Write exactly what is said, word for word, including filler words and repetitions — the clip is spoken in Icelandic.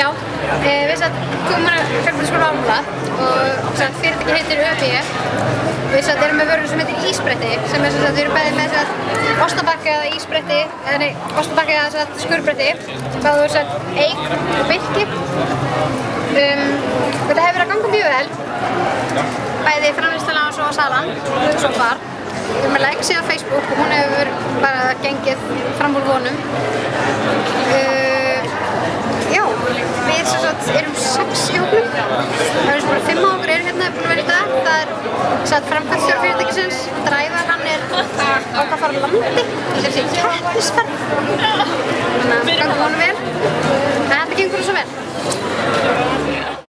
Já, eh, við satt komum að fjölbrautaskóla Ármúla og satt fyrirtæki heitir ÖBI. Við satt erum með vörur sem heitir ísbretti, sem er satt við erum bæði með satt ostabakka eða ísbretti, eða nei, ostabakka eða satt skurbretti, bæði úr satt eik og birki. Um, þetta hefur verið að ganga mjög vel, bæði framleiðslan og svo salan, svo far. Við erum með like síðan á Facebook og hún hefur bara gengið fram úr vonum. Uh, já, við sem sagt erum sex í hópnum. Það eru bara fimm af okkur eru hérna búin að vera í dag. Það er satt framkvæmdastjóri fyrirtækisins, Drævar, hann er á að fara á landi. Þetta er keppnisferð. Þannig að það gangi vonum vel. En þetta gengur svo vel.